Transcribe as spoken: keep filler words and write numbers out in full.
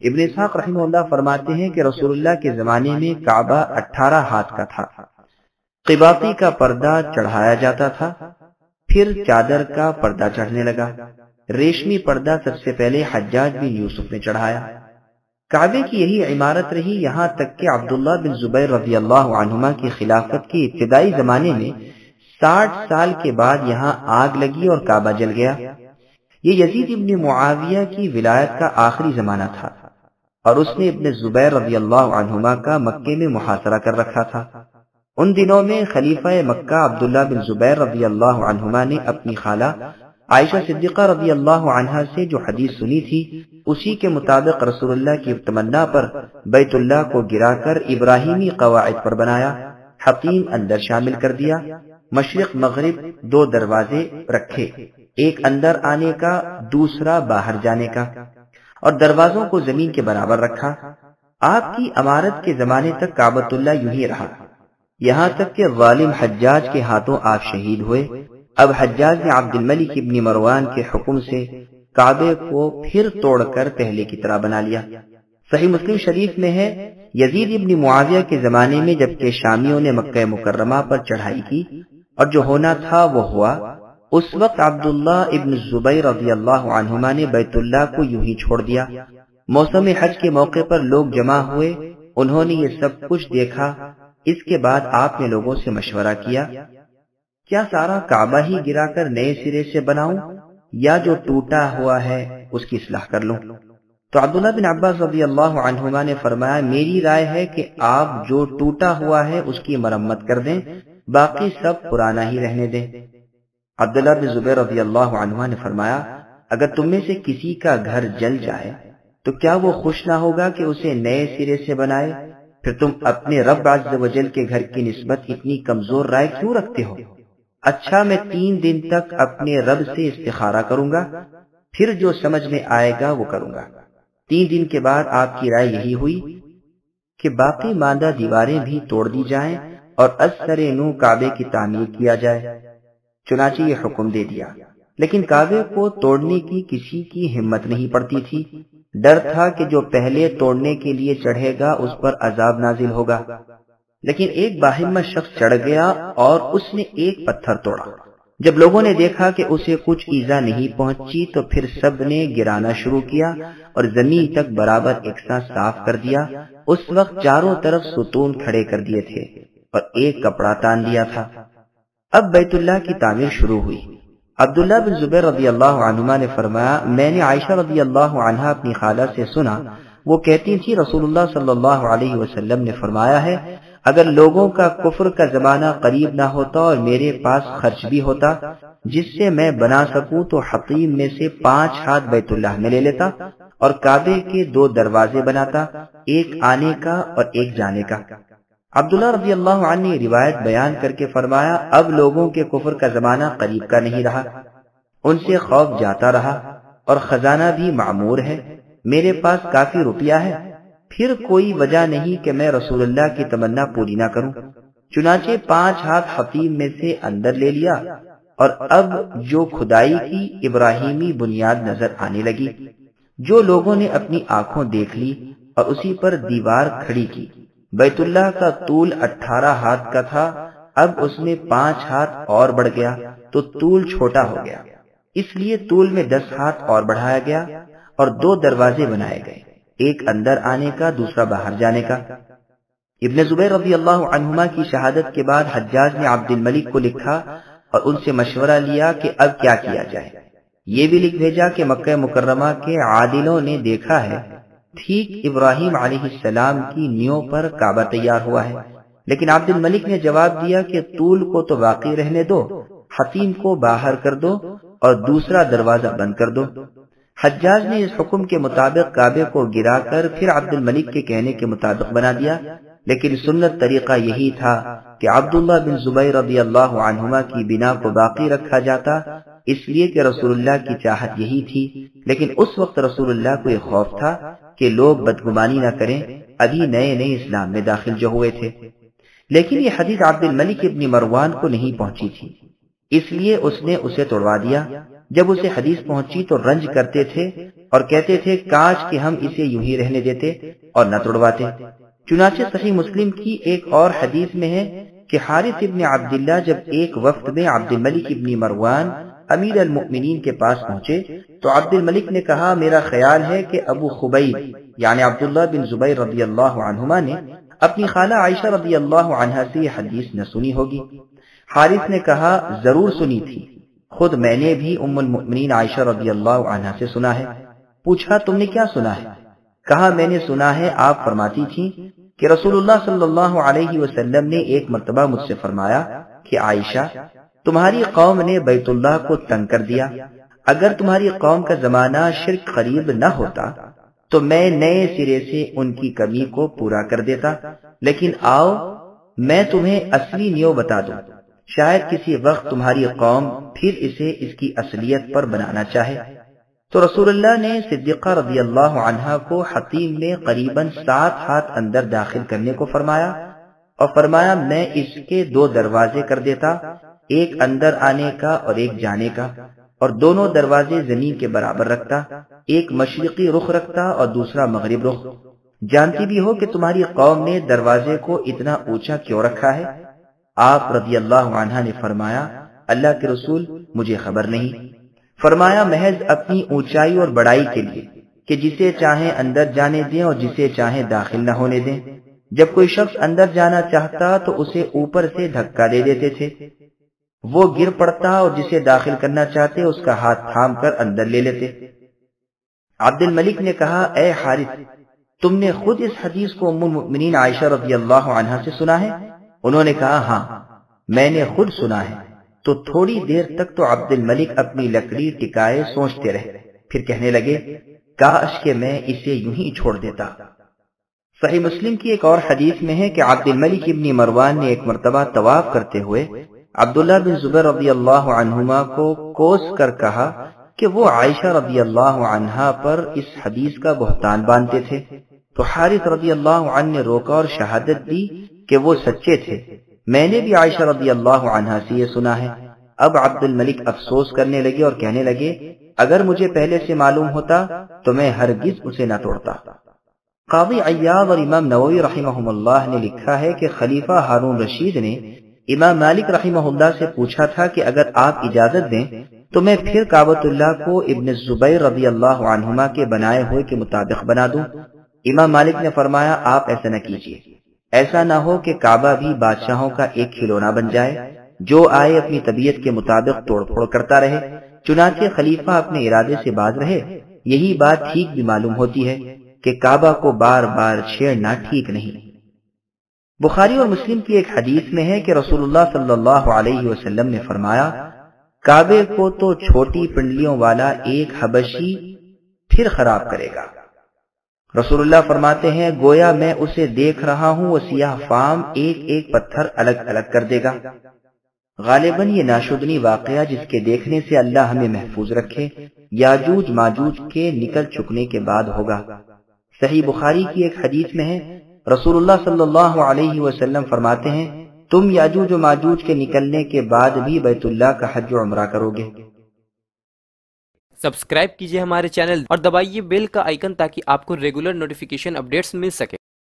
ابن اسحاق رحمہ اللہ فرماتے ہیں کہ رسول اللہ کے زمانے میں کعبہ اٹھارہ ہاتھ کا تھا، قباطی کا پردہ چڑھایا جاتا تھا، پھر چادر کا پردہ چڑھنے لگا۔ ریشمی پردہ سب سے پہلے حجاج بن یوسف نے چڑھایا۔ کعبے کی یہی عمارت رہی یہاں تک کہ عبداللہ بن زبیر رضی اللہ عنہما کی خلافت کے ابتدائی زمانے میں ساٹھ سال کے بعد یہاں آگ لگی اور کعبہ جل گیا۔ یہ یزید ابن معاویہ کی ولایت کا آخری زمانہ تھا اور اس نے ابن زبیر رضی اللہ عنہما کا مکے میں محاصرہ کر رکھا تھا۔ ان دنوں میں خلیفہ مکہ عبداللہ بن زبیر رضی اللہ عنہما نے اپنی خالہ عائشہ صدیقہ رضی اللہ عنہا سے جو حدیث سنی تھی اسی کے مطابق رسول اللہ کی تمنا پر بیت اللہ کو گرا کر ابراہیمی قواعد پر بنایا، حتیم اندر شامل کر دیا، مشرق مغرب دو دروازے رکھے، ایک اندر آنے کا دوسرا باہر جانے کا، اور دروازوں کو زمین کے برابر رکھا۔ آپ کی امارت کے زمانے تک کعبۃ اللہ یوں ہی رہا، یہاں تک کہ ظالم حجاج کے ہاتھوں آپ شہید ہوئے۔ اب حجاج نے عبد الملک ابن مروان کے حکم سے کعبے کو پھر توڑ کر پہلے کی طرح بنا لیا۔ صحیح مسلم شریف میں ہے، یزید ابن معاویہ کے زمانے میں جبکہ شامیوں نے مکہ مکرمہ پر چڑھائی کی اور جو ہونا تھا وہ ہوا، اس وقت عبداللہ ابن زبیر رضی اللہ عنہما نے بیت اللہ کو یوں ہی چھوڑ دیا۔ موسم حج کے موقع پر لوگ جمع ہوئے، انہوں نے یہ سب کچھ دیکھا۔ اس کے بعد آپ نے لوگوں سے مشورہ کیا، کیا سارا کعبہ ہی گرا کر نئے سرے سے بناؤں یا جو ٹوٹا ہوا ہے اس کی اصلاح کر لوں؟ تو عبداللہ بن عباس رضی اللہ عنہما نے فرمایا، میری رائے ہے کہ آپ جو ٹوٹا ہوا ہے اس کی مرمت کر دیں، باقی سب پرانا ہی رہنے دیں۔ عبداللہ بن زبیر رضی اللہ عنہ نے فرمایا، اگر تم میں سے کسی کا گھر جل جائے تو کیا وہ خوش نہ ہوگا کہ اسے نئے سرے سے بنائے؟ پھر تم اپنے رب عز و جل کے گھر کی نسبت اتنی کمزور رائے کیوں رکھتے ہو؟ اچھا، میں تین دن تک اپنے رب سے استخارہ کروں گا، پھر جو سمجھ میں آئے گا وہ کروں گا۔ تین دن کے بعد آپ کی رائے یہی ہوئی کہ باقی ماندہ دیواریں بھی توڑ دی جائیں اور از سر نو کعبے کی تعمیر کیا جائے۔ چنانچہ یہ حکم دے دیا، لیکن کعبے کو توڑنے کی کسی کی ہمت نہیں پڑتی تھی۔ ڈر تھا کہ جو پہلے توڑنے کے لیے چڑھے گا اس پر عذاب نازل ہوگا، لیکن ایک باہمت شخص چڑھ گیا اور اس نے ایک پتھر توڑا۔ جب لوگوں نے دیکھا کہ اسے کچھ ایزا نہیں پہنچی تو پھر سب نے گرانا شروع کیا اور زمین تک برابر یکساں صاف کر دیا۔ اس وقت چاروں طرف ستون کھڑے کر دیے تھے اور ایک کپڑا تان دیا تھا۔ اب بیت اللہ کی تعمیر شروع ہوئی۔ عبداللہ بن زبیر رضی اللہ عنہما نے فرمایا، میں نے عائشہ رضی اللہ عنہا اپنی خالہ سے سنا، وہ کہتی تھی رسول اللہ صلی اللہ علیہ وسلم نے فرمایا ہے، اگر لوگوں کا کفر کا زمانہ قریب نہ ہوتا اور میرے پاس خرچ بھی ہوتا جس سے میں بنا سکوں تو حطیم میں سے پانچ ہاتھ بیت اللہ میں لے لیتا اور کعبے کے دو دروازے بناتا، ایک آنے کا اور ایک جانے کا۔ عبداللہ رضی اللہ عنہ نے روایت بیان کر کے فرمایا، اب لوگوں کے کفر کا زمانہ قریب کا نہیں رہا، ان سے خوف جاتا رہا اور خزانہ بھی معمور ہے، میرے پاس کافی روپیہ ہے، پھر کوئی وجہ نہیں کہ میں رسول اللہ کی تمنا پوری نہ کروں۔ چنانچہ پانچ ہاتھ حطیم میں سے اندر لے لیا اور اب جو کھدائی کی ابراہیمی بنیاد نظر آنے لگی، جو لوگوں نے اپنی آنکھوں دیکھ لی اور اسی پر دیوار کھڑی کی۔ بیت اللہ کا طول اٹھارہ ہاتھ کا تھا، اب اس میں پانچ ہاتھ اور بڑھ گیا تو طول چھوٹا ہو گیا، اس لیے طول میں دس ہاتھ اور بڑھایا گیا اور دو دروازے بنائے گئے، ایک اندر آنے کا دوسرا باہر جانے کا۔ ابن زبیر رضی اللہ عنہما کی شہادت کے بعد حجاج نے عبد الملک کو لکھا اور ان سے مشورہ لیا کہ اب کیا کیا جائے۔ یہ بھی لکھ بھیجا کہ مکہ مکرمہ کے عادلوں نے دیکھا ہے ٹھیک ابراہیم علیہ السلام کی نیوں پر کعبہ تیار ہوا ہے، لیکن عبد الملک نے جواب دیا کہ طول کو تو باقی رہنے دو، حتیم کو باہر کر دو اور دوسرا دروازہ بند کر دو۔ حجاج نے اس حکم کے مطابق کعبے کو گرا کر پھر عبد الملک کے کہنے کے مطابق بنا دیا، لیکن سنت طریقہ یہی تھا کہ عبداللہ بن زبیر رضی اللہ عنہما کی بنا کو باقی رکھا جاتا، اس لیے کہ رسول اللہ کی چاہت یہی تھی، لیکن اس وقت رسول اللہ کو یہ خوف تھا کہ لوگ بدگمانی نہ کریں، ابھی نئے نئے اسلام میں داخل جو ہوئے تھے۔ لیکن یہ حدیث عبد الملک ابن مروان کو نہیں پہنچی تھی، اس لیے اس نے اسے توڑوا دیا۔ جب اسے حدیث پہنچی تو رنج کرتے تھے اور کہتے تھے کاش کہ ہم اسے یوں ہی رہنے دیتے اور نہ توڑواتے۔ چنانچہ صحیح مسلم کی ایک اور حدیث میں ہے کہ حارث ابن عبداللہ جب ایک وفد میں عبد الملک ابن مروان امیر المؤمنین کے پاس پہنچے تو عبد الملک نے کہا میرا خیال ہے کہ ابو خبیب یعنی عبداللہ بن زبیر رضی اللہ عنہما نے اپنی خالہ عائشہ رضی اللہ عنہا سے یہ حدیث نہ سنی ہوگی۔ حارث نے کہا ضرور سنی تھی، خود میں نے بھی ام المؤمنین عائشہ رضی اللہ عنہا سے سنا ہے۔ پوچھا تم نے کیا سنا ہے؟ کہا میں نے سنا ہے آپ فرماتی تھیں کہ رسول اللہ صلی اللہ علیہ وسلم نے ایک مرتبہ مجھ سے فرمایا کہ عائشہ تمہاری قوم نے بیت اللہ کو تنگ کر دیا، اگر تمہاری قوم کا زمانہ شرک قریب نہ ہوتا تو میں نئے سرے سے ان کی کمی کو پورا کر دیتا، لیکن آؤ میں تمہیں اصلی نیو بتا دوں، شاید کسی وقت تمہاری قوم پھر اسے اس کی اصلیت پر بنانا چاہے۔ تو رسول اللہ نے صدیقہ رضی اللہ عنہا کو حتیم میں قریباً سات ہاتھ اندر داخل کرنے کو فرمایا اور فرمایا میں اس کے دو دروازے کر دیتا، ایک اندر آنے کا اور ایک جانے کا، اور دونوں دروازے زمین کے برابر رکھتا، ایک مشرقی رخ رکھتا اور دوسرا مغرب رخ۔ جانتی بھی ہو کہ تمہاری قوم نے دروازے کو اتنا اونچا کیوں رکھا ہے؟ آپ رضی اللہ عنہ نے فرمایا اللہ کے رسول مجھے خبر نہیں۔ فرمایا محض اپنی اونچائی اور بڑائی کے لیے کہ جسے چاہیں اندر جانے دیں اور جسے چاہیں داخل نہ ہونے دیں۔ جب کوئی شخص اندر جانا چاہتا تو اسے اوپر سے دھکا دے دیتے تھے، وہ گر پڑتا اور جسے داخل کرنا چاہتے اس کا ہاتھ تھام کر اندر لے لیتے۔ عبد الملک نے کہا اے حارث تم نے خود اس حدیث کو ام المؤمنین عائشہ رضی اللہ عنہا سے سنا ہے؟ انہوں نے کہا ہاں میں نے خود سنا ہے۔ تو تھوڑی دیر تک تو عبد الملک اپنی لکڑی ٹکائے سوچتے رہے، پھر کہنے لگے کاش کہ میں اسے یوں ہی چھوڑ دیتا۔ صحیح مسلم کی ایک اور حدیث میں ہے کہ عبد الملک ابن مروان نے ایک مرتبہ طواف کرتے ہوئے عبداللہ بن زبیر رضی اللہ عنہما کو کوس کر کہا کہ وہ عائشہ رضی اللہ عنہا پر اس حدیث کا بہتان باندھتے تھے، تو حارث رضی اللہ عنہ نے روکا اور شہادت دی کہ وہ سچے تھے، میں نے بھی عائشہ رضی اللہ عنہا سے یہ سنا ہے۔ اب عبد الملک افسوس کرنے لگے اور کہنے لگے اگر مجھے پہلے سے معلوم ہوتا تو میں ہرگز اسے نہ توڑتا۔ قاضی عیاض اور امام نووی رحمہ اللہ نے لکھا ہے کہ خلیفہ ہارون رشید نے امام مالک رحمہ اللہ سے پوچھا تھا کہ اگر آپ اجازت دیں تو میں پھر کعبۃ اللہ کو ابن زبیر رضی اللہ عنہما کے بنائے ہوئے کے مطابق بنا دوں۔ امام مالک نے فرمایا آپ ایسا نہ کیجیے، ایسا نہ ہو کہ کعبہ بھی بادشاہوں کا ایک کھلونا بن جائے، جو آئے اپنی طبیعت کے مطابق توڑ پھوڑ کرتا رہے۔ چنانچہ خلیفہ اپنے ارادے سے باز رہے۔ یہی بات ٹھیک بھی معلوم ہوتی ہے کہ کعبہ کو بار بار چھیڑنا ٹھیک نہیں۔ بخاری اور مسلم کی ایک حدیث میں ہے کہ رسول اللہ صلی اللہ علیہ وسلم نے فرمایا کعبے کو تو چھوٹی پنڈلیوں والا ایک حبشی پھر خراب کرے گا۔ رسول اللہ فرماتے ہیں گویا میں اسے دیکھ رہا ہوں، وہ سیاہ فام ایک ایک پتھر الگ الگ کر دے گا۔ غالباً یہ ناشدنی واقعہ جس کے دیکھنے سے اللہ ہمیں محفوظ رکھے یاجوج ماجوج کے نکل چکنے کے بعد ہوگا۔ صحیح بخاری کی ایک حدیث میں ہے رسول اللہ صلی اللہ علیہ وسلم فرماتے ہیں تم یاجوج و ماجوج کے نکلنے کے بعد بھی بیت اللہ کا حج و عمرہ کرو گے۔ سبسکرائب کیجئے ہمارے چینل اور دبائیے بیل کا آئیکن تاکہ آپ کو ریگولر نوٹیفیکیشن اپڈیٹس مل سکے۔